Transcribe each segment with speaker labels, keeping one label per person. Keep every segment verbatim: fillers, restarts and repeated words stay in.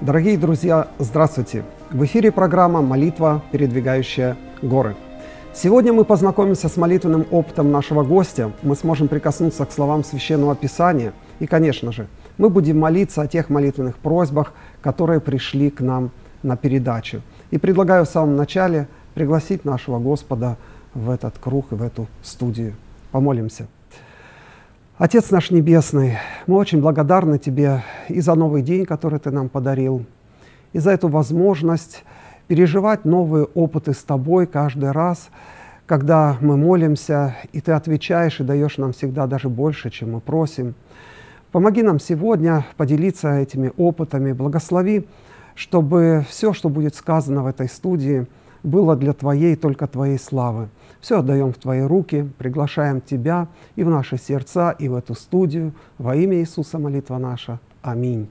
Speaker 1: Дорогие друзья, здравствуйте! В эфире программа «Молитва, передвигающая горы». Сегодня мы познакомимся с молитвенным опытом нашего гостя, мы сможем прикоснуться к словам Священного Писания и, конечно же, мы будем молиться о тех молитвенных просьбах, которые пришли к нам на передачу. И предлагаю в самом начале пригласить нашего Господа в этот круг и в эту студию. Помолимся. Отец наш Небесный, мы очень благодарны Тебе и за новый день, который Ты нам подарил, и за эту возможность переживать новые опыты с Тобой каждый раз, когда мы молимся, и Ты отвечаешь и даешь нам всегда даже больше, чем мы просим. Помоги нам сегодня поделиться этими опытами, благослови, чтобы все, что будет сказано в этой студии, было для Твоей, только Твоей славы. Все отдаем в Твои руки, приглашаем Тебя и в наши сердца, и в эту студию. Во имя Иисуса молитва наша. Аминь.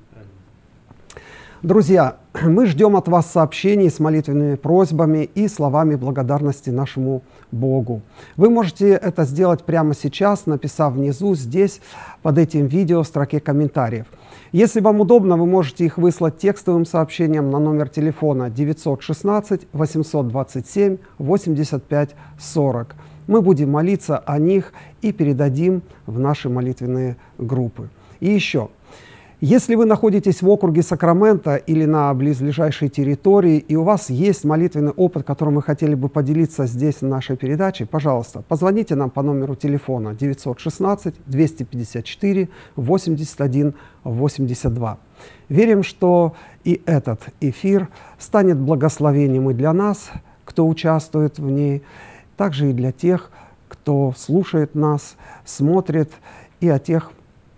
Speaker 1: Друзья, мы ждем от вас сообщений с молитвенными просьбами и словами благодарности нашему Богу. Вы можете это сделать прямо сейчас, написав внизу, здесь, под этим видео, в строке комментариев. Если вам удобно, вы можете их выслать текстовым сообщением на номер телефона девятьсот шестнадцать восемьсот двадцать семь восемьдесят пять сорок. Мы будем молиться о них и передадим в наши молитвенные группы. И еще. Если вы находитесь в округе Сакраменто или на близлежащей территории, и у вас есть молитвенный опыт, которым вы хотели бы поделиться здесь, в нашей передаче, пожалуйста, позвоните нам по номеру телефона девятьсот шестнадцать двести пятьдесят четыре восемьдесят один восемьдесят два. Верим, что и этот эфир станет благословением и для нас, кто участвует в ней, также и для тех, кто слушает нас, смотрит, и о тех,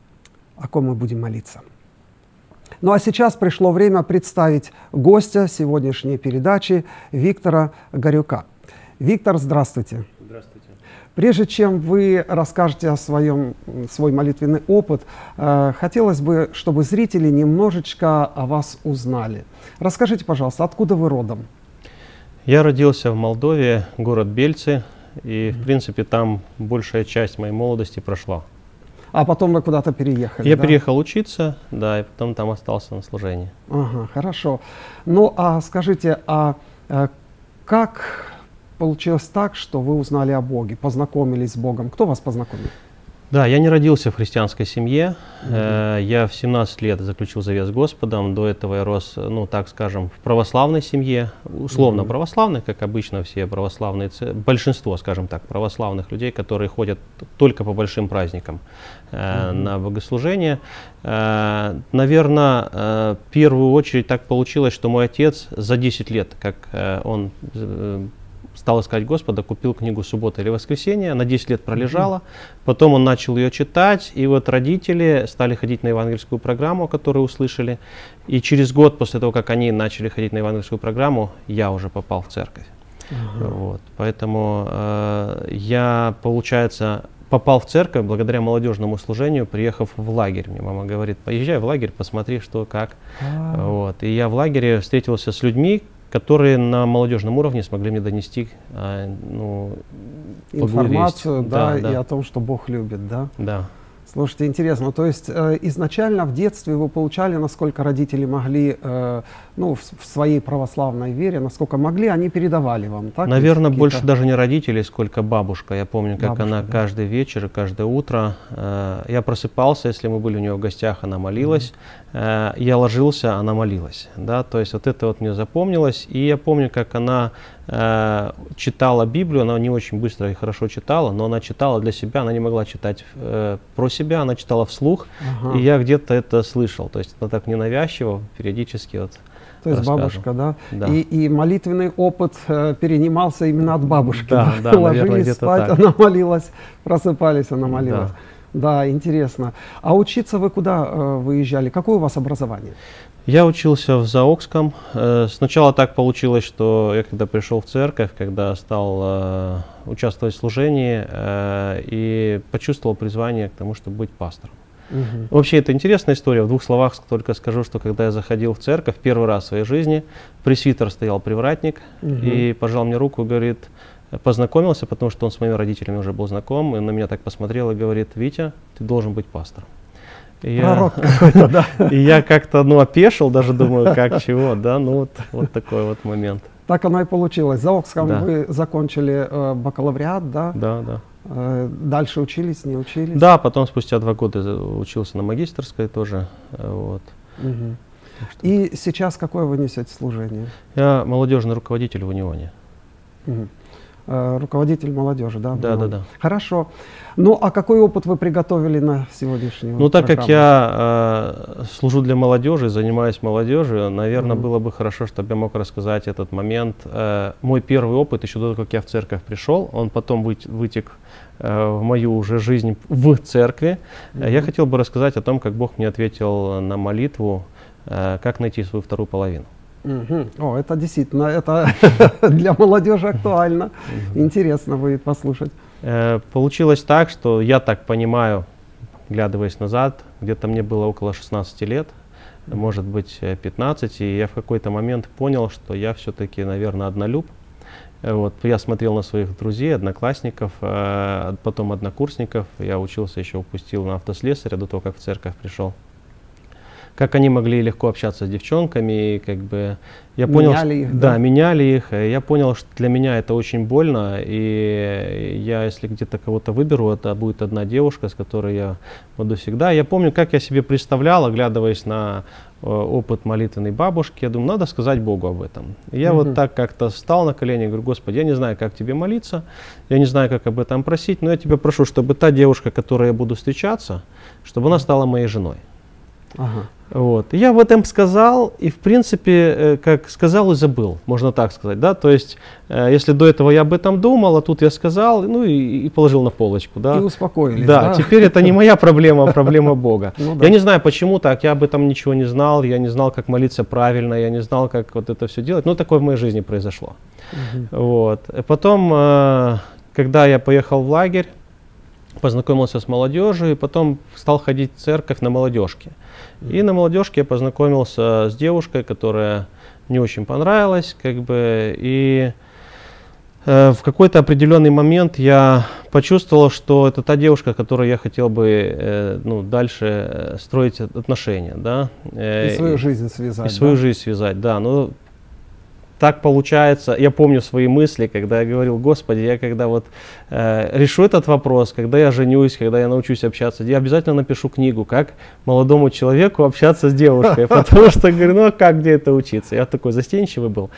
Speaker 1: о ком мы будем молиться. Ну а сейчас пришло время представить гостя сегодняшней передачи Виктора Горюка. Виктор, здравствуйте.
Speaker 2: Здравствуйте.
Speaker 1: Прежде чем вы расскажете о своем, свой молитвенный опыт, э, хотелось бы, чтобы зрители немножечко о вас узнали. Расскажите, пожалуйста, откуда вы родом?
Speaker 2: Я родился в Молдове, город Бельцы, и, в принципе, там большая часть моей молодости прошла.
Speaker 1: А потом вы куда-то переехали?
Speaker 2: Я
Speaker 1: да?
Speaker 2: переехал учиться, да, и потом там остался на служении.
Speaker 1: Ага, хорошо. Ну, а скажите, а э, как получилось так, что вы узнали о Боге, познакомились с Богом? Кто вас познакомил?
Speaker 2: Да, я не родился в христианской семье.
Speaker 1: Угу.
Speaker 2: Э, я в семнадцать лет заключил завет с Господом. До этого я рос, ну, так скажем, в православной семье, условно угу. православной, как обычно все православные, большинство, скажем так, православных людей, которые ходят только по большим праздникам э, угу. на богослужение. Э, наверное, э, в первую очередь так получилось, что мой отец за десять лет, как э, он э, стал искать Господа, купил книгу «Суббота или воскресенье», на десять лет пролежала, mm-hmm. потом он начал ее читать, и вот родители стали ходить на евангельскую программу, которую услышали, и через год после того, как они начали ходить на евангельскую программу, я уже попал в церковь. Mm-hmm. Вот. Поэтому э, я, получается, попал в церковь благодаря молодежному служению, приехав в лагерь. Мне мама говорит: поезжай в лагерь, посмотри, что, как. Mm-hmm. Вот. И я в лагере встретился с людьми, которые на молодежном уровне смогли мне донести а, ну,
Speaker 1: информацию, да,
Speaker 2: да, да,
Speaker 1: и о том, что Бог любит, да?
Speaker 2: Да.
Speaker 1: Слушайте, интересно, то есть э, изначально в детстве вы получали, насколько родители могли, э, ну, в, в своей православной вере, насколько могли, они передавали вам, так?
Speaker 2: Наверное, больше даже не родители, сколько бабушка. Я помню, как
Speaker 1: бабушка,
Speaker 2: она
Speaker 1: да.
Speaker 2: каждый вечер и каждое утро, э, я просыпался, если мы были у нее в гостях, она молилась, mm-hmm. э, я ложился, она молилась, да, то есть вот это вот мне запомнилось, и я помню, как она э, читала Библию, она не очень быстро и хорошо читала, но она читала для себя, она не могла читать э, про себя, она читала вслух, ага. и я где-то это слышал, то есть она так ненавязчиво, периодически вот.
Speaker 1: То есть бабушка, да?
Speaker 2: Да.
Speaker 1: И, и молитвенный опыт э, перенимался именно от бабушки.
Speaker 2: Да,
Speaker 1: да?
Speaker 2: да,
Speaker 1: Ложились
Speaker 2: наверное,
Speaker 1: спать,
Speaker 2: так.
Speaker 1: она молилась, просыпались, она молилась.
Speaker 2: Да,
Speaker 1: да, интересно. А учиться вы куда э, выезжали? Какое у вас образование?
Speaker 2: Я учился в Заокском. Э, сначала так получилось, что я когда пришел в церковь, когда стал э, участвовать в служении э, и почувствовал призвание к тому, чтобы быть пастором. Угу. Вообще, это интересная история. В двух словах только скажу, что когда я заходил в церковь первый раз в своей жизни, пресвитер стоял привратник угу. и пожал мне руку и говорит, познакомился, потому что он с моими родителями уже был знаком, и на меня так посмотрел и говорит: Витя, ты должен быть пастором. И
Speaker 1: Пророк
Speaker 2: я,
Speaker 1: какой-то, да.
Speaker 2: и я как-то, ну, опешил, даже думаю, как, чего, да, ну, вот, вот такой вот момент.
Speaker 1: Так оно и получилось. За Окском
Speaker 2: Да.
Speaker 1: вы закончили э, бакалавриат, да?
Speaker 2: Да, да.
Speaker 1: Э, дальше учились, не учились?
Speaker 2: Да, потом спустя два года учился на магистерской тоже, э, вот.
Speaker 1: Мгм. И сейчас какое вы несете служение?
Speaker 2: Я молодежный руководитель в Унионе.
Speaker 1: Мгм. Э, руководитель молодежи, да? в
Speaker 2: Да, да,
Speaker 1: Унионе.
Speaker 2: да.
Speaker 1: Хорошо. Ну, а какой опыт вы приготовили на сегодняшнюю
Speaker 2: Ну, так как
Speaker 1: программу?
Speaker 2: я э, служу для молодежи, занимаюсь молодежью, наверное,
Speaker 1: Мгм.
Speaker 2: было бы хорошо, чтобы я мог рассказать этот момент. Э, мой первый опыт, еще до того, как я в церковь пришел, он потом выть- вытек э, в мою уже жизнь в церкви. Э, Я
Speaker 1: Мгм.
Speaker 2: хотел бы рассказать о том, как Бог мне ответил на молитву, э, как найти свою вторую половину.
Speaker 1: Мгм. О, это действительно, это для молодежи актуально. Интересно будет послушать.
Speaker 2: Э, Получилось так, что я так понимаю, глядываясь назад, где-то мне было около шестнадцати лет, может быть э, пятнадцать, и я в какой-то момент понял, что я все-таки, наверное, однолюб. Э, Вот, я смотрел на своих друзей, одноклассников, э, потом однокурсников, я учился еще, упустил на автослесаря до того, как в церковь пришел. Как они могли легко общаться с девчонками, и как бы я понял,
Speaker 1: Меняли
Speaker 2: что-
Speaker 1: их,
Speaker 2: да,
Speaker 1: да?
Speaker 2: меняли их. э, Я понял, что для меня это очень больно, и я, если где-то кого-то выберу, это будет одна девушка, с которой я буду всегда. Я помню, как я себе представлял, оглядываясь на э, опыт молитвенной бабушки, я думаю, надо сказать Богу об этом. И я
Speaker 1: Мгм.
Speaker 2: вот так как-то встал на колени и говорю: Господи, я не знаю, как тебе молиться, я не знаю, как об этом просить, но я тебя прошу, чтобы та девушка, которой я буду встречаться, чтобы она стала моей женой.
Speaker 1: Ага.
Speaker 2: Вот. И я об этом сказал, и в принципе, э, как сказал и забыл, можно так сказать, да, то есть, э, если до этого я об этом думал, а тут я сказал, ну и, и положил на полочку, да.
Speaker 1: И успокоились,
Speaker 2: Да,
Speaker 1: да?
Speaker 2: теперь это не моя проблема, а проблема Бога.
Speaker 1: Ну да.
Speaker 2: Я не знаю, почему так, я об этом ничего не знал, я не знал, как молиться правильно, я не знал, как вот это все делать, но такое в моей жизни произошло.
Speaker 1: Мгм.
Speaker 2: Вот. И потом, э, когда я поехал в лагерь, познакомился с молодежью, и потом стал ходить в церковь на молодежке. И на молодежке я познакомился с девушкой, которая мне очень понравилась, как бы, и э, в какой-то определенный момент я почувствовал, что это та девушка, которой я хотел бы э, ну, дальше э, строить отношения, да. Э,
Speaker 1: И свою жизнь связать.
Speaker 2: и свою
Speaker 1: да?
Speaker 2: жизнь связать, да. Ну, так получается, я помню свои мысли, когда я говорил: Господи, я когда вот э, решу этот вопрос, когда я женюсь, когда я научусь общаться, я обязательно напишу книгу, как молодому человеку общаться с девушкой, потому что, говорю, ну а как, где это учиться? Я такой застенчивый был.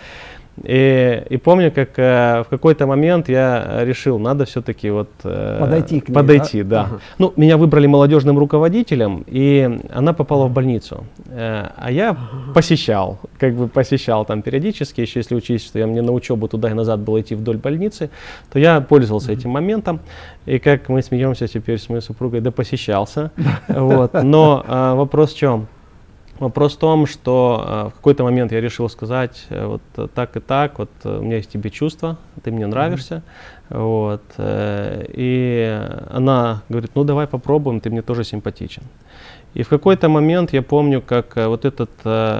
Speaker 2: И, и помню, как э, в какой-то момент я решил, надо все-таки вот э,
Speaker 1: Подойти к ней,
Speaker 2: подойти,
Speaker 1: да?
Speaker 2: да.
Speaker 1: Ага.
Speaker 2: Ну, меня выбрали молодежным руководителем, и она попала в больницу. Э, а я посещал, как бы посещал там периодически, еще если учесть, что я мне на учебу туда и назад было идти вдоль больницы, то я пользовался этим моментом. И как мы смеемся теперь с моей супругой, да посещался. Вот. Но э, вопрос в чем? Вопрос в том, что э, в какой-то момент я решил сказать, э, вот э, так и так, вот э, у меня есть к тебе чувства, ты мне нравишься, вот, э, и она говорит: ну давай попробуем, ты мне тоже симпатичен. И в какой-то момент я помню, как э, вот это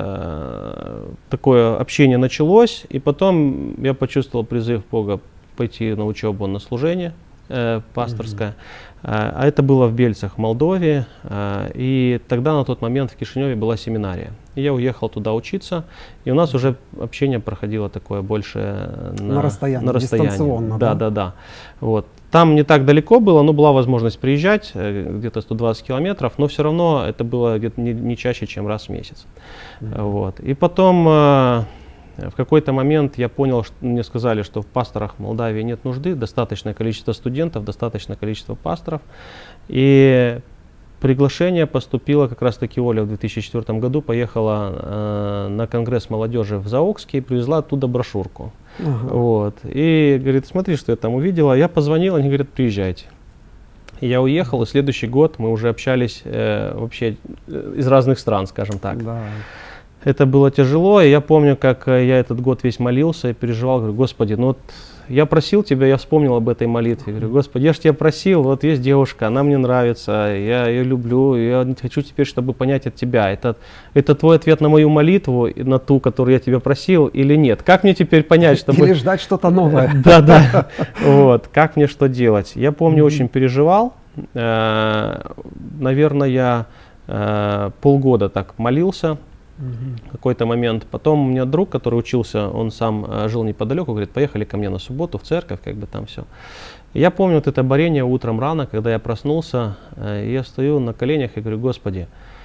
Speaker 2: э, такое общение началось, и потом я почувствовал призыв Бога пойти на учебу, на служение э, пасторское. А а это было в Бельцах, в Молдове, а, и тогда на тот момент в Кишиневе была семинария. И я уехал туда учиться, и у нас уже общение проходило такое больше на,
Speaker 1: На расстоянии,
Speaker 2: на расстоянии.
Speaker 1: дистанционно,
Speaker 2: Да,
Speaker 1: да?
Speaker 2: да, да. Вот. Там не так далеко было, но была возможность приезжать, э, где-то сто двадцать километров, но все равно это было где-то не, не чаще, чем раз в месяц.
Speaker 1: Мгм.
Speaker 2: Вот. И потом э, в какой-то момент я понял, что мне сказали, что в пасторах в Молдавии нет нужды, достаточное количество студентов, достаточное количество пасторов. И приглашение поступило, как раз таки Оля в две тысячи четвёртом году поехала э, на конгресс молодежи в Заокске и привезла оттуда брошюрку.
Speaker 1: Ага.
Speaker 2: Вот. И говорит: смотри, что я там увидела. Я позвонил, они говорят: приезжайте. И я уехал, и следующий год мы уже общались э, вообще э, из разных стран, скажем так.
Speaker 1: Да.
Speaker 2: Это было тяжело, и я помню, как э, я этот год весь молился и переживал, говорю: Господи, ну вот я просил Тебя, я вспомнил об этой молитве, говорю: Господи, я же Тебя просил, вот есть девушка, она мне нравится, я ее люблю, я хочу теперь, чтобы понять от Тебя, это, это Твой ответ на мою молитву, и на ту, которую я Тебя просил, или нет? Как мне теперь понять, чтобы...
Speaker 1: Или ждать что-то новое.
Speaker 2: Да, да, вот, как мне что делать? Я помню, очень переживал, наверное, я э, полгода так молился.
Speaker 1: Угу.
Speaker 2: Какой-то момент. Потом у меня друг, который учился, он сам э, жил неподалеку, говорит, поехали ко мне на субботу в церковь, как бы там все. Я помню вот это борение утром рано, когда я проснулся, э, я стою на коленях и говорю, Господи,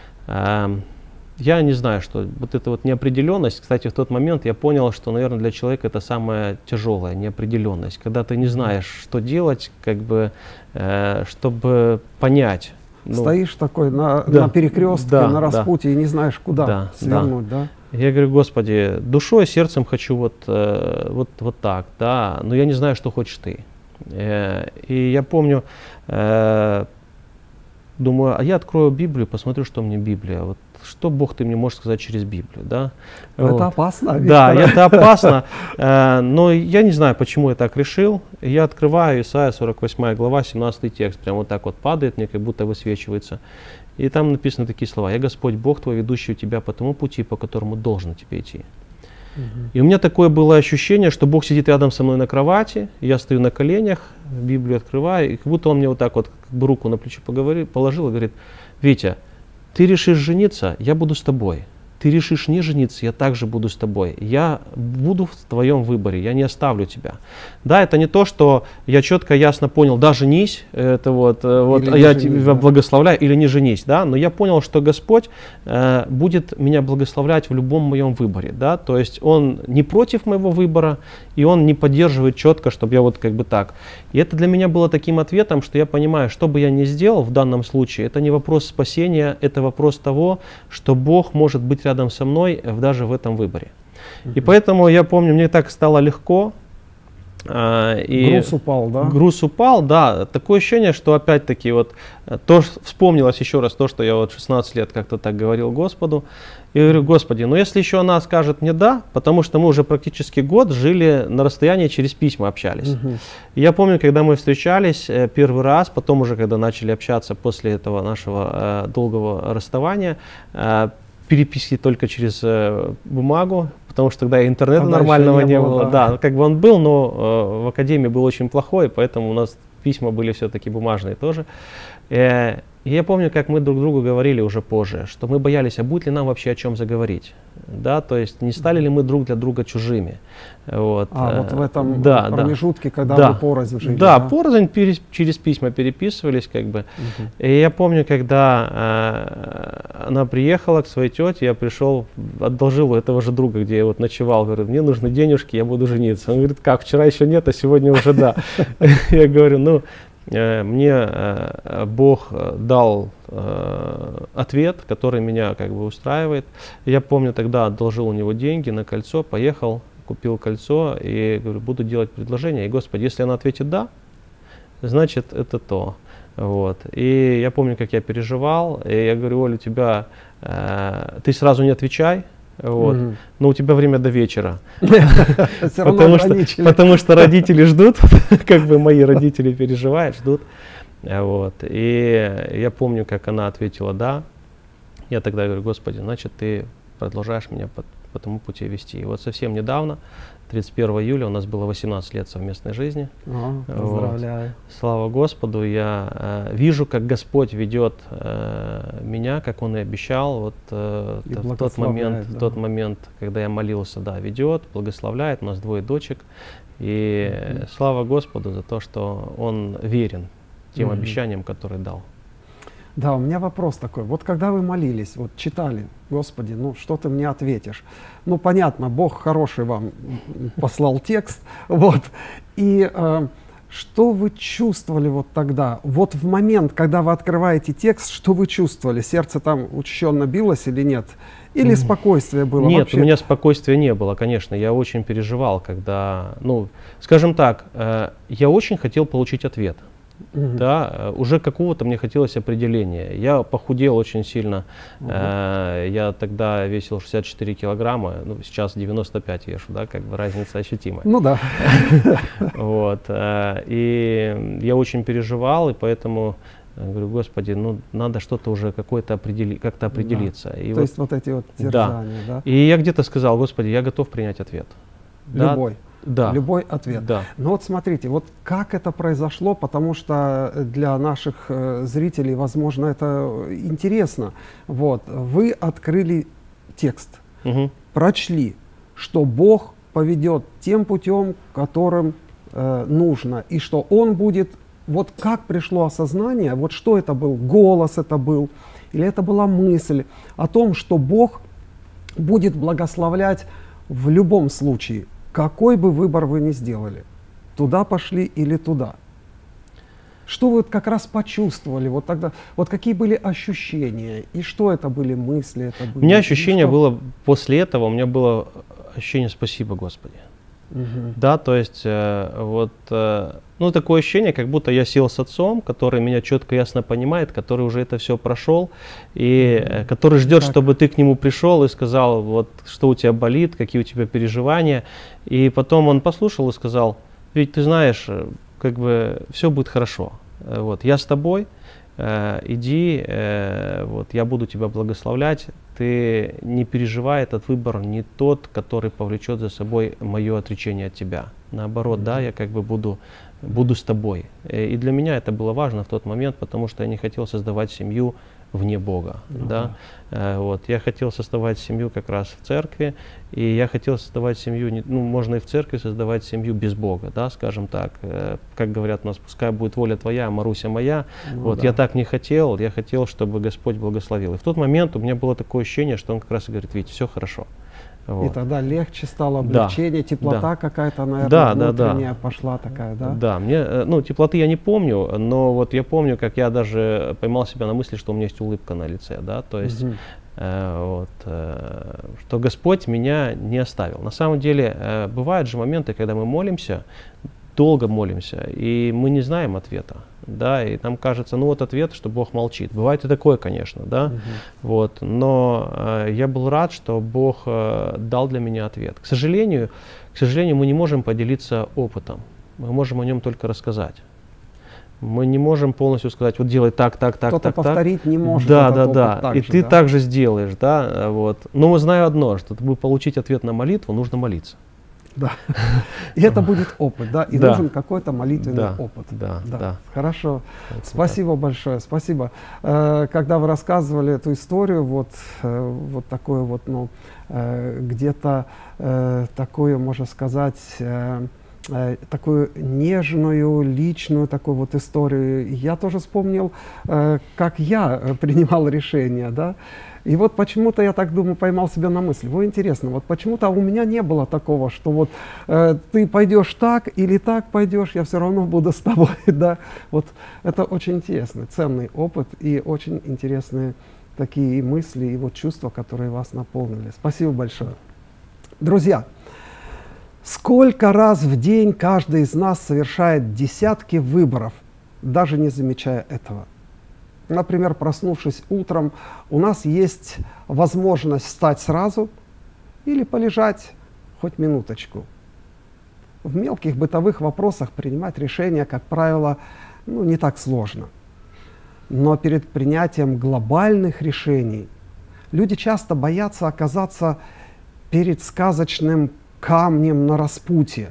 Speaker 2: э, я не знаю, что вот эта вот неопределенность, кстати, в тот момент я понял, что, наверное, для человека это самая тяжелая неопределенность, когда ты не знаешь, что делать, как бы, э, чтобы понять. Ну,
Speaker 1: стоишь такой на,
Speaker 2: да,
Speaker 1: на перекрестке,
Speaker 2: да,
Speaker 1: на распутье, да, и не знаешь, куда
Speaker 2: да,
Speaker 1: свернуть, да.
Speaker 2: да? Я говорю, Господи, душой, сердцем хочу вот, э, вот, вот так, да, но я не знаю, что хочешь ты. Э, и я помню, э, думаю, а я открою Библию, посмотрю, что мне Библия. Вот, что Бог ты мне можешь сказать через Библию, да?
Speaker 1: Это
Speaker 2: вот.
Speaker 1: опасно. Виктор.
Speaker 2: Да, это опасно, э, но я не знаю, почему я так решил. Я открываю Исайя сорок восьмая глава, семнадцатый текст, прям вот так вот падает, мне как будто высвечивается. И там написаны такие слова: «Я Господь Бог твой, ведущий тебя по тому пути, по которому должен тебе идти».
Speaker 1: Угу.
Speaker 2: И у меня такое было ощущение, что Бог сидит рядом со мной на кровати, я стою на коленях, Библию открываю, и как будто Он мне вот так вот как бы руку на плечо поговорил, положил и говорит: «Витя, ты решишь жениться, я буду с тобой. Ты решишь не жениться, я также буду с тобой. Я буду в твоем выборе, я не оставлю тебя». Да, это не то, что я четко, ясно понял, да, женись, это вот, вот я женись, тебя да. благословляю, или не женись, да, но я понял, что Господь э, будет меня благословлять в любом моем выборе, да, то есть Он не против моего выбора, и Он не поддерживает четко, чтобы я вот как бы так. И это для меня было таким ответом, что я понимаю, что бы я ни сделал в данном случае, это не вопрос спасения, это вопрос того, что Бог может быть рядом со мной даже в этом выборе. Uh-huh. И поэтому я помню, мне так стало легко. Uh, и
Speaker 1: груз упал, да?
Speaker 2: Груз упал, да. Такое ощущение, что опять-таки вот то, вспомнилось еще раз то, что я вот шестнадцать лет как-то так говорил Господу. И говорю: Господи, ну если еще она скажет мне да, потому что мы уже практически год жили на расстоянии, через письма общались. Uh-huh. И я помню, когда мы встречались э, первый раз, потом уже когда начали общаться после этого нашего э, долгого расставания, э, переписки только через э, бумагу, потому что тогда интернета тогда нормального не, не было. было да. да, как бы он был, но э, в академии был очень плохой, поэтому у нас письма были все-таки бумажные тоже. Э, и я помню, как мы друг другу говорили уже позже, что мы боялись, а будет ли нам вообще о чем заговорить. Да, то есть не стали ли мы друг для друга чужими. Вот,
Speaker 1: а, вот в этом
Speaker 2: да,
Speaker 1: промежутке,
Speaker 2: да,
Speaker 1: когда
Speaker 2: да,
Speaker 1: вы порознь жили.
Speaker 2: Да,
Speaker 1: да?
Speaker 2: порознь перес, через письма переписывались, как бы. Uh-huh. И я помню, когда э, она приехала к своей тете, я пришел, одолжил у этого же друга, где я вот ночевал, говорю: мне нужны денежки, я буду жениться. Он говорит: как, вчера еще нет, а сегодня уже да. Я говорю: ну, мне Бог дал ответ, который меня как бы устраивает. Я помню, тогда одолжил у него деньги на кольцо, поехал, купил кольцо и говорю: буду делать предложение. И, Господи, если она ответит да, значит это то. Вот. И я помню, как я переживал. И я говорю: Оля, у тебя, э, ты сразу не отвечай. Вот. Mm-hmm. Но у тебя время до вечера. потому, что, потому что родители ждут, как бы мои родители переживают, ждут. Вот. И я помню, как она ответила да. Я тогда говорю: Господи, значит, ты продолжаешь меня по, по тому пути вести. И вот совсем недавно, тридцать первого июля, у нас было восемнадцать лет совместной жизни.
Speaker 1: О, поздравляю.
Speaker 2: Вот. Слава Господу, я э, вижу, как Господь ведет э, меня, как Он и обещал. Вот, э, и в тот момент, да. тот момент, когда я молился, да, ведет, благословляет. У нас двое дочек. И mm-hmm. слава Господу за то, что Он верен тем mm-hmm. обещаниям, которые дал.
Speaker 1: Да, у меня вопрос такой. Вот когда вы молились, вот читали: Господи, ну что ты мне ответишь? Ну понятно, Бог хороший вам послал текст. Вот. И э, что вы чувствовали вот тогда? Вот в момент, когда вы открываете текст, что вы чувствовали? Сердце там учащенно билось или нет? Или спокойствие было?
Speaker 2: Нет,
Speaker 1: вообще?
Speaker 2: У меня спокойствия не было, конечно. Я очень переживал, когда, ну, скажем так, э, я очень хотел получить ответ. Uh-huh. Да, уже какого-то мне хотелось определения. Я похудел очень сильно. Uh-huh. э, я тогда весил шестьдесят четыре килограмма, ну, сейчас девяносто пять вешу, да, как бы разница ощутимая.
Speaker 1: Ну да.
Speaker 2: Вот, э, и я очень переживал, и поэтому говорю: Господи, ну надо что-то уже какое-то определи, как-то определиться.
Speaker 1: Да.
Speaker 2: И
Speaker 1: То
Speaker 2: вот,
Speaker 1: есть вот эти вот терзания, да.
Speaker 2: да. И я где-то сказал: Господи, я готов принять ответ.
Speaker 1: Любой.
Speaker 2: Да.
Speaker 1: Любой ответ.
Speaker 2: Да.
Speaker 1: Но вот смотрите, вот как это произошло, потому что для наших э, зрителей, возможно, это интересно. Вот, вы открыли текст,
Speaker 2: Угу.
Speaker 1: прочли, что Бог поведет тем путем, которым э, нужно, и что Он будет, вот как пришло осознание, вот что это был, голос это был, или это была мысль о том, что Бог будет благословлять в любом случае, какой бы выбор вы ни сделали, туда пошли или туда. Что вы вот как раз почувствовали, вот тогда, вот какие были ощущения, и что это были мысли? Это были,
Speaker 2: У меня ощущение
Speaker 1: что?
Speaker 2: было, после этого у меня было ощущение «Спасибо, Господи».
Speaker 1: Угу.
Speaker 2: Да, то есть э, вот, э, ну такое ощущение, как будто я сел с отцом, который меня четко, ясно понимает, который уже это все прошел, и э, который ждет,
Speaker 1: Так.
Speaker 2: чтобы ты к нему пришел и сказал, вот что у тебя болит, какие у тебя переживания. И потом он послушал и сказал: ведь ты знаешь, э, как бы все будет хорошо. Э, вот, я с тобой, э, иди, э, вот, я буду тебя благословлять. Ты не переживай, этот выбор не тот, который повлечет за собой мое отречение от тебя. Наоборот, да, я как бы буду, буду с тобой. И для меня это было важно в тот момент, потому что я не хотел создавать семью вне Бога.
Speaker 1: Ну,
Speaker 2: да. Да. Вот. Я хотел создавать семью как раз в церкви, и я хотел создавать семью, не- ну, можно и в церкви создавать семью без Бога, да, скажем так. Э, Как говорят у нас, пускай будет воля твоя, а Маруся моя.
Speaker 1: Ну
Speaker 2: Вот,
Speaker 1: да.
Speaker 2: я так не хотел, я хотел, чтобы Господь благословил. И в тот момент у меня было такое ощущение, что Он как раз и говорит: Вить, все хорошо.
Speaker 1: И
Speaker 2: Вот.
Speaker 1: тогда легче стало,
Speaker 2: Да.
Speaker 1: облегчение, теплота
Speaker 2: Да.
Speaker 1: какая-то, наверное,
Speaker 2: Да, да, да.
Speaker 1: внутренняя пошла такая, да?
Speaker 2: Да, мне, э, ну, теплоты я не помню, но вот я помню, как я даже поймал себя на мысли, что у меня есть улыбка на лице, да, то есть,
Speaker 1: Мгм.
Speaker 2: э, вот, э, что Господь меня не оставил. На самом деле, э, бывают же моменты, когда мы молимся, долго молимся, и мы не знаем ответа, да, и нам кажется, ну вот ответ, что Бог молчит. Бывает и такое, конечно, да,
Speaker 1: Мгм.
Speaker 2: вот, но э, я был рад, что Бог э, дал для меня ответ. К сожалению, к сожалению, мы не можем поделиться опытом, мы можем о нем только рассказать. Мы не можем полностью сказать: вот делай так, так, так,
Speaker 1: Кто-то
Speaker 2: так, так.
Speaker 1: повторить не может
Speaker 2: Да,
Speaker 1: этот
Speaker 2: да,
Speaker 1: опыт
Speaker 2: да.
Speaker 1: так
Speaker 2: И
Speaker 1: же,
Speaker 2: ты
Speaker 1: да?
Speaker 2: также сделаешь, да, э, вот. Но мы знаем одно, что чтобы получить ответ на молитву, нужно молиться.
Speaker 1: Да. И это будет опыт, да? И
Speaker 2: Да.
Speaker 1: нужен какой-то молитвенный
Speaker 2: Да,
Speaker 1: опыт.
Speaker 2: да, да.
Speaker 1: Хорошо.
Speaker 2: Вот
Speaker 1: Спасибо большое, спасибо. Э, Когда вы рассказывали эту историю, вот, э, вот такое вот, ну, э, где-то э, такое, можно сказать, э, э, такую нежную, личную такую вот историю, я тоже вспомнил, э, как я э, принимал решения, да. И вот почему-то, я так думаю, поймал себя на мысли: вот интересно, вот почему-то у меня не было такого, что вот э, ты пойдешь так или так пойдешь, я все равно буду с тобой, да. Вот это очень интересный, ценный опыт и очень интересные такие и мысли, и вот чувства, которые вас наполнили. Спасибо большое. Друзья, сколько раз в день каждый из нас совершает десятки выборов, даже не замечая этого. Например, проснувшись утром, у нас есть возможность встать сразу или полежать хоть минуточку. В мелких бытовых вопросах принимать решения, как правило, ну, не так сложно. Но перед принятием глобальных решений люди часто боятся оказаться перед сказочным камнем на распутье.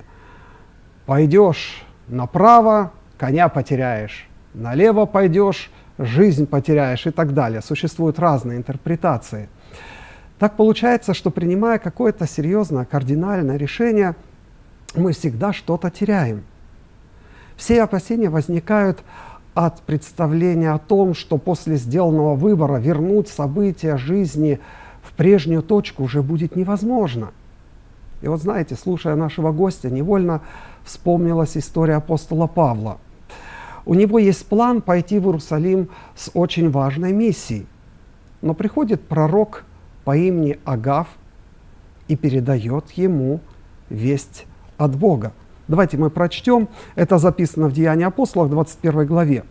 Speaker 1: Пойдешь направо — коня потеряешь, налево пойдешь — жизнь потеряешь и так далее. Существуют разные интерпретации. Так получается, что принимая какое-то серьезное, кардинальное решение, мы всегда что-то теряем. Все опасения возникают от представления о том, что после сделанного выбора вернуть события жизни в прежнюю точку уже будет невозможно. И вот знаете, слушая нашего гостя, невольно вспомнилась история апостола Павла. У него есть план пойти в Иерусалим с очень важной миссией. Но приходит пророк по имени Агав и передает ему весть от Бога. Давайте мы прочтем. Это записано в Деянии апостолов, двадцать первой главе.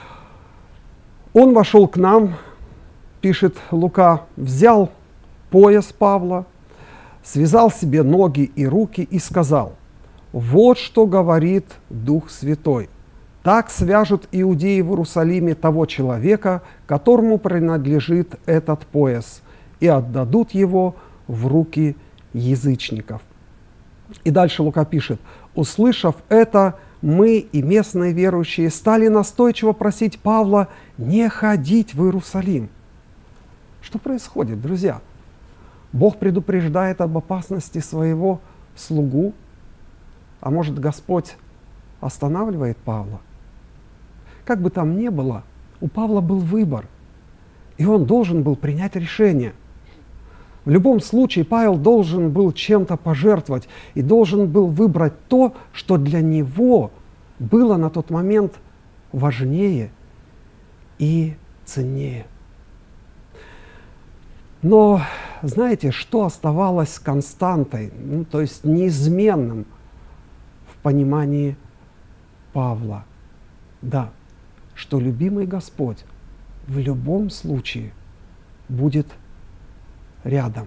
Speaker 1: «Он вошел к нам, — пишет Лука, — взял пояс Павла, связал себе ноги и руки и сказал: вот что говорит Дух Святой. Так свяжут иудеи в Иерусалиме того человека, которому принадлежит этот пояс, и отдадут его в руки язычников». И дальше Лука пишет: «Услышав это, мы и местные верующие стали настойчиво просить Павла не ходить в Иерусалим». Что происходит, друзья? Бог предупреждает об опасности своего слугу, а может, Господь останавливает Павла? Как бы там ни было, у Павла был выбор, и он должен был принять решение. В любом случае Павел должен был чем-то пожертвовать и должен был выбрать то, что для него было на тот момент важнее и ценнее. Но знаете, что оставалось константой, ну, то есть неизменным в понимании Павла? Да, что любимый Господь в любом случае будет рядом.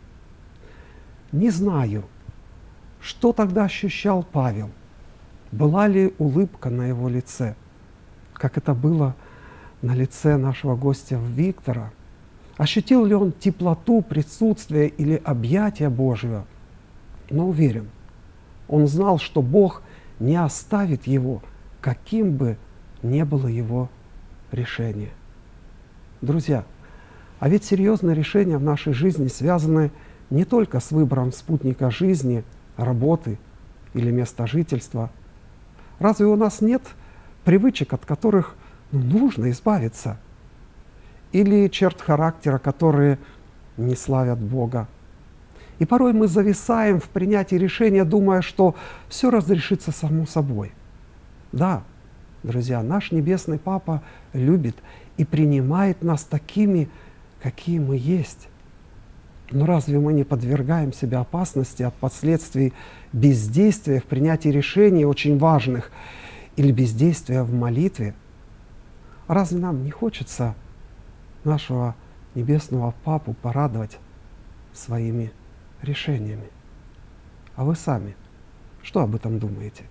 Speaker 1: Не знаю, что тогда ощущал Павел. Была ли улыбка на его лице, как это было на лице нашего гостя Виктора? Ощутил ли он теплоту присутствия или объятия Божьего? Но уверен, он знал, что Бог не оставит его, каким бы ни было его решение. Друзья, а ведь серьезные решения в нашей жизни связаны не только с выбором спутника жизни, работы или места жительства. Разве у нас нет привычек, от которых ну, нужно избавиться? Или черт характера, которые не славят Бога? И порой мы зависаем в принятии решения, думая, что все разрешится само собой. Да, друзья, наш Небесный Папа любит и принимает нас такими, какие мы есть. Но разве мы не подвергаем себя опасности от последствий бездействия в принятии решений очень важных или бездействия в молитве? Разве нам не хочется нашего Небесного Папу порадовать своими решениями? А вы сами что об этом думаете?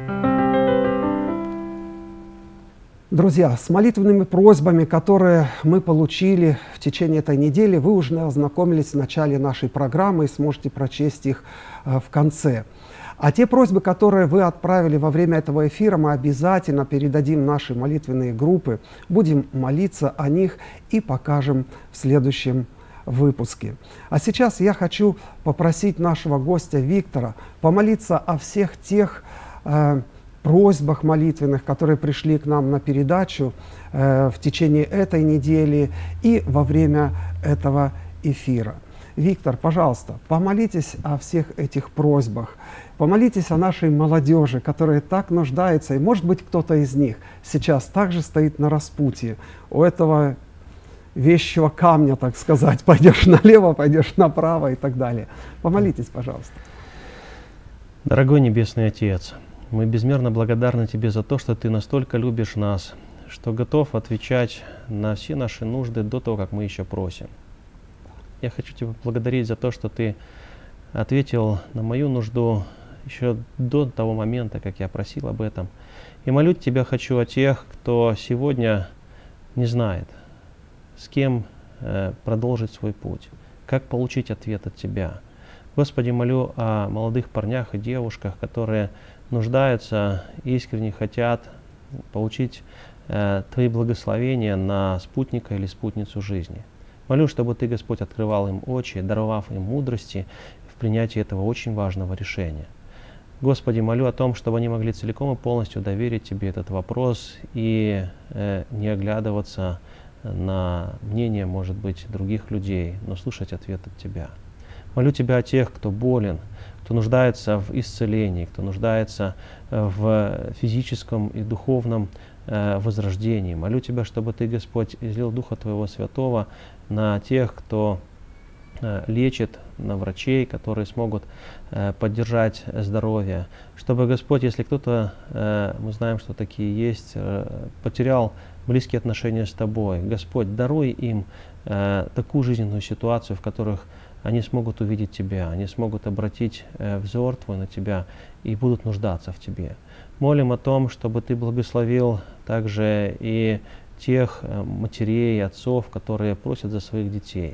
Speaker 1: Друзья, с молитвенными просьбами, которые мы получили в течение этой недели, вы уже ознакомились в начале нашей программы и сможете прочесть их в конце. А те просьбы, которые вы отправили во время этого эфира, мы обязательно передадим в наши молитвенные группы, будем молиться о них и покажем в следующем выпуске. А сейчас я хочу попросить нашего гостя Виктора помолиться о всех тех э, просьбах молитвенных, которые пришли к нам на передачу э, в течение этой недели и во время этого эфира. Виктор, пожалуйста, помолитесь о всех этих просьбах, помолитесь о нашей молодежи, которая так нуждается, и, может быть, кто-то из них сейчас также стоит на распутье у этого вещего камня, так сказать, пойдешь налево, пойдешь направо и так далее. Помолитесь, пожалуйста.
Speaker 2: Дорогой Небесный Отец, мы безмерно благодарны Тебе за то, что Ты настолько любишь нас, что готов отвечать на все наши нужды до того, как мы еще просим. Я хочу Тебя благодарить за то, что Ты ответил на мою нужду еще до того момента, как я просил об этом. И молить Тебя хочу о тех, кто сегодня не знает, с кем э, продолжить свой путь, как получить ответ от Тебя. Господи, молю о молодых парнях и девушках, которые нуждаются, искренне хотят получить э, Твои благословения на спутника или спутницу жизни. Молю, чтобы Ты, Господь, открывал им очи, даровав им мудрости в принятии этого очень важного решения. Господи, молю о том, чтобы они могли целиком и полностью доверить Тебе этот вопрос и э, не оглядываться на мнение, может быть, других людей, но слушать ответ от Тебя. Молю Тебя о тех, кто болен, кто нуждается в исцелении, кто нуждается в физическом и духовном э, возрождении. Молю Тебя, чтобы Ты, Господь, излил Духа Твоего Святого на тех, кто э, лечит, на врачей, которые смогут э, поддержать здоровье. Чтобы, Господь, если кто-то, э, мы знаем, что такие есть, э, потерял близкие отношения с Тобой, Господь, даруй им э, такую жизненную ситуацию, в которых они смогут увидеть Тебя, они смогут обратить э, взор Твой на Тебя и будут нуждаться в Тебе. Молим о том, чтобы Ты благословил также и тех э, матерей и отцов, которые просят за своих детей.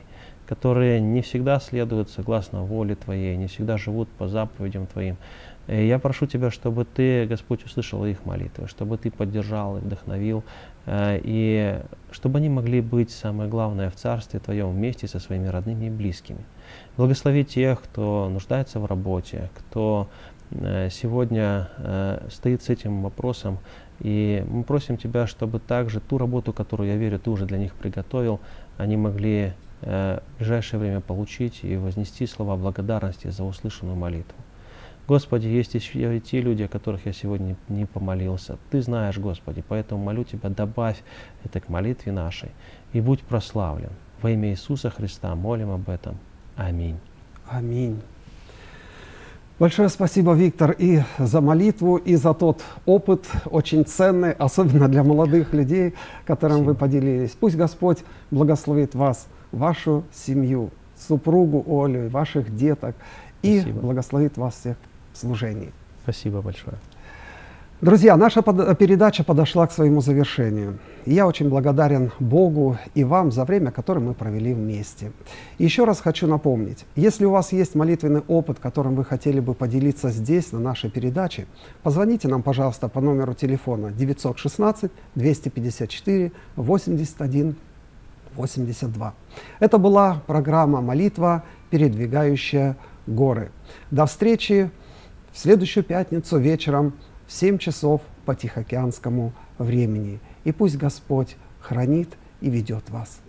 Speaker 2: которые не всегда следуют согласно воле Твоей, не всегда живут по заповедям Твоим. И я прошу Тебя, чтобы Ты, Господь, услышал их молитвы, чтобы Ты поддержал и вдохновил, и чтобы они могли быть, самое главное, в Царстве Твоем вместе со своими родными и близкими. Благослови тех, кто нуждается в работе, кто сегодня стоит с этим вопросом. И мы просим Тебя, чтобы также ту работу, которую, я верю, Ты уже для них приготовил, они могли в ближайшее время получить и вознести слова благодарности за услышанную молитву. Господи, есть еще и те люди, о которых я сегодня не помолился. Ты знаешь, Господи, поэтому молю Тебя, добавь это к молитве нашей и будь прославлен. Во имя Иисуса Христа молим об этом. Аминь.
Speaker 1: Аминь. Большое спасибо, Виктор, и за молитву, и за тот опыт очень ценный, особенно для молодых людей, которым спасибо. Вы поделились. Пусть Господь благословит вас, вашу семью, супругу Олю, ваших деток, спасибо. И благословит вас всех в служении.
Speaker 2: Спасибо большое.
Speaker 1: Друзья, наша под... передача подошла к своему завершению. Я очень благодарен Богу и вам за время, которое мы провели вместе. Еще раз хочу напомнить, если у вас есть молитвенный опыт, которым вы хотели бы поделиться здесь, на нашей передаче, позвоните нам, пожалуйста, по номеру телефона девятьсот шестнадцать двести пятьдесят четыре восемьдесят один восемьдесят два. Это была программа «Молитва, передвигающая горы». До встречи в следующую пятницу вечером в семь часов по тихоокеанскому времени. И пусть Господь хранит и ведет вас.